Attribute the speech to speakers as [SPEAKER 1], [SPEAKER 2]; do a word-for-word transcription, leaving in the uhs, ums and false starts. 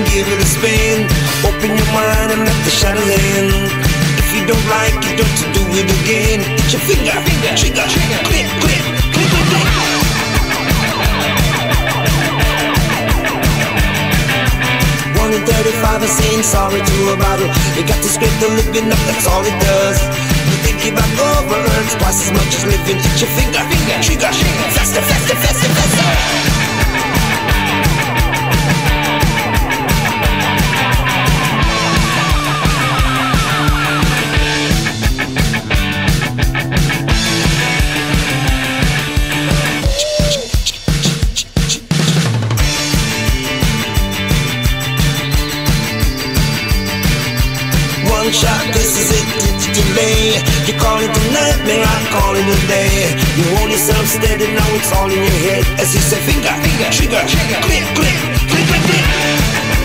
[SPEAKER 1] and give it a spin. Open your mind and let the shadows in. If you don't like it, don't you do it again. Hit your finger, finger, trigger, trigger, click, click, click, click, click. One in thirty-five are saying sorry to a bottle. You got to scrape the living up, that's all it does. You think you back over, earns twice as much as living. Hit your finger, finger, trigger, trigger, faster, faster, faster, faster. One shot, this is it, it's delay. You call it a nightmare, I call it a day. You hold yourself steady, now it's all in your head. As you say, finger, finger, trigger, trigger, click, click, click, click, click.